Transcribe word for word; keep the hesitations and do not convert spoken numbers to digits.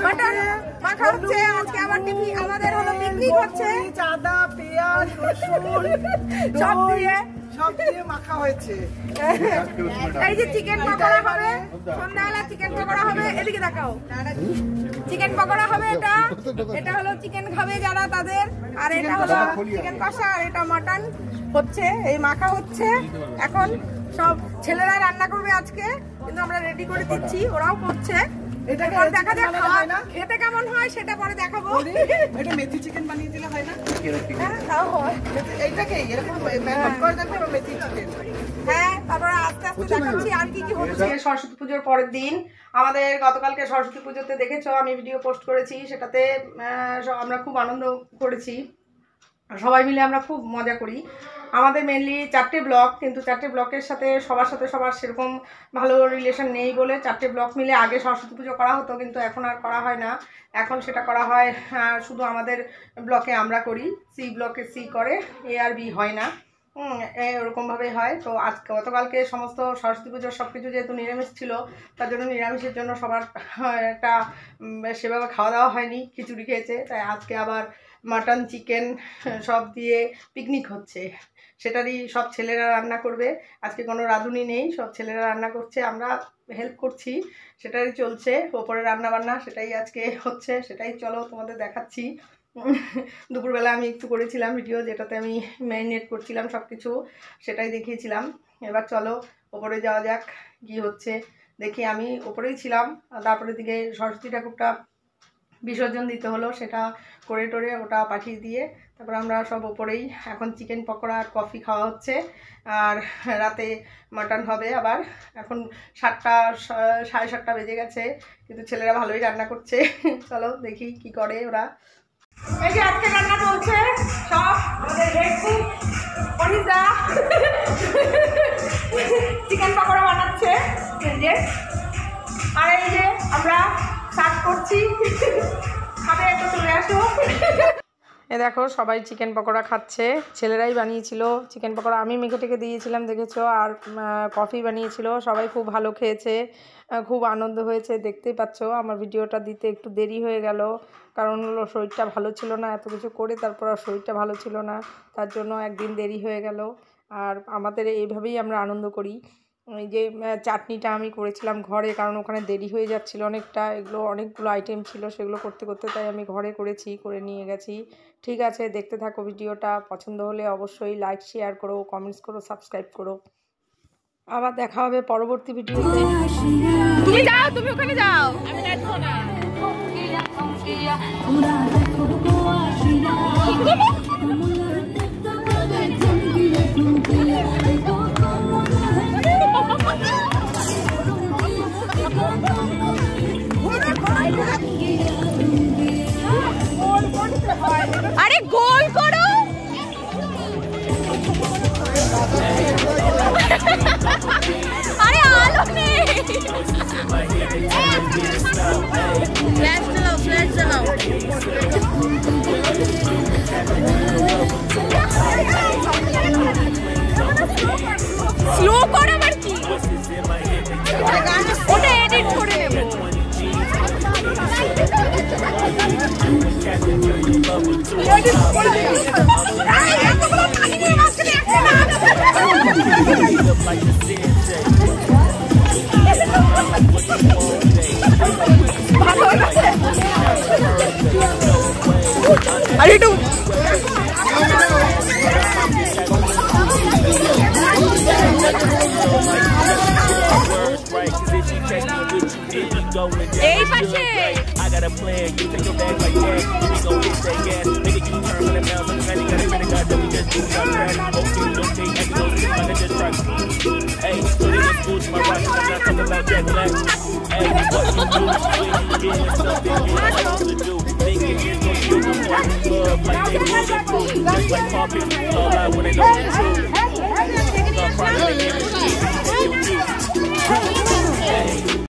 Mutton মাখা হচ্ছে আজকে আমার টিভি আমাদের হলো পিকনিক হচ্ছে আদা পেঁয়াজ রসুন সব দিয়ে সব দিয়ে মাখা হয়েছে এই যে চিকেন পকোড়া হবে সন্ধ্যাবেলা চিকেন পকোড়া হবে এদিকে দেখাও চিকেন পকোড়া হবে এটা এটা হলো চিকেন খাবে যারা তাদের আর এটা হলো চিকেন কষা আর এটা মাটন হচ্ছে এই মাখা হচ্ছে এখন সব ছেলেরা রান্না করবে আজকে কিন্তু আমরা রেডি করে দিচ্ছি ওরাও করছে এটা দেখা যাক খেতে কেমন হয় সেটা পরে দেখাবো এটা মেথি চিকেন বানিয়ে দিলে হয় না হ্যাঁ তাও হয় এইটাকে এরকম ম্যারিনেট করে দেখো মেথি চিকেন হ্যাঁ তারপরে আস্তে আস্তে দেখাচ্ছি আর কি কি হচ্ছে সরস্বতী পুজোর পরের দিন আমাদের গতকালকে সরস্বতী পুজোতে দেখেছো আমি ভিডিও পোস্ট করেছি সেটাতে আমরা খুব আনন্দ করেছি সবাই মিলে আমরা খুব মজা করি আমাদের মেনলি চারটে ব্লক কিন্তু চারটে ব্লকের সাথে সবার সাথে সবার সেরকম ভালো রিলেশন নেই বলে চারটে ব্লক মিলে আগে সরস্বতী পুজো করা হতো কিন্তু এখন আর করা হয় না এখন সেটা করা হয় শুধু আমাদের ব্লকে আমরা করি সি ব্লকে সি করে এ আর বি হয় না হুম এরকমভাবে হয় তো আজ গতকালকে সমস্ত সরস্বতী পুজোর সব কিছু যেহেতু নিরামিষ ছিল তার জন্য নিরামিষের জন্য সবার একটা সেভাবে খাওয়া দাওয়া হয়নি খিচুড়ি খেয়েছে তাই আজকে আবার মাটন চিকেন সব দিয়ে পিকনিক হচ্ছে সেটারই সব ছেলেরা রান্না করবে আজকে কোনো রাঁধুনি নেই সব ছেলেরা রান্না করছে আমরা হেল্প করছি সেটারই চলছে ওপরে রান্না বান্না সেটাই আজকে হচ্ছে সেটাই চলো তোমাদের দেখাচ্ছি দুপুরবেলা আমি একটু করেছিলাম ভিডিও যেটাতে আমি ম্যারিনেট করছিলাম সব কিছু সেটাই দেখিয়েছিলাম এবার চলো ওপরে যাওয়া যাক কি হচ্ছে দেখি আমি ওপরেই ছিলাম তারপরে দিকে সরস্বতী ঠাকুরটা বিসর্জন দিতে হলো সেটা করে টোরে ওটা পাঠিয়ে দিয়ে তারপর আমরা সব ওপরেই এখন চিকেন পকোড়া আর কফি খাওয়া হচ্ছে আর রাতে মাটন হবে আবার এখন সাতটা সাড়ে সাতটা বেজে গেছে কিন্তু ছেলেরা ভালোই রান্না করছে চলো দেখি কি করে ওরা এই যে আজকে রান্না চলছে সব আমাদের head cook Anita chicken pakora বানাচ্ছে এই যে আর এই যে আমরা সার্ভ করছি খাবে একটু চলে আসো এ দেখো সবাই চিকেন পকোড়া খাচ্ছে ছেলেরাই বানিয়েছিল চিকেন পকোড়া আমি মেখে টেকে দিয়েছিলাম দেখেছো আর কফি বানিয়েছিল সবাই খুব ভালো খেয়েছে খুব আনন্দ হয়েছে দেখতেই পাচ্ছ আমার ভিডিওটা দিতে একটু দেরি হয়ে গেল কারণ হলো শরীরটা ভালো ছিল না এত কিছু করে তারপর শরীরটা ভালো ছিল না তার জন্য একদিন দেরি হয়ে গেল আর আমাদের এইভাবেই আমরা আনন্দ করি এই যে চাটনিটা আমি করেছিলাম ঘরে কারণ ওখানে দেরি হয়ে যাচ্ছিল অনেকটা এগুলো অনেকগুলো আইটেম ছিল সেগুলো করতে করতে তাই আমি ঘরে করেছি করে নিয়ে গেছি ঠিক আছে দেখতে থাকো ভিডিওটা পছন্দ হলে অবশ্যই লাইক শেয়ার করো কমেন্টস করো সাবস্ক্রাইব করো আবার দেখা হবে পরবর্তী ভিডিওতে তুমি যাও তুমি ওখানে যাও আমি দেখবো না আরে গোল করো আরে আলো নেই ফ্ল্যাশ চালাও ফ্ল্যাশ চালাও স্লো করো আবার কি ওটা এডিট করে নেব আর একটু এই পাশে I got a plan, you take your bag like that. We gon' hit that gas. Nigga, you turn one hundred pounds on the money. Got a credit card that we just do our trash. Okay, don't take action, don't take like I just tried. Hey, put it in school to my watch. I'm not talking about Jack Black. Hey, what you do? When you get something you want to do. Thinking you're gonna feel the more love like they will the food. Just like popping, all out when they know the truth. Start crying, they can't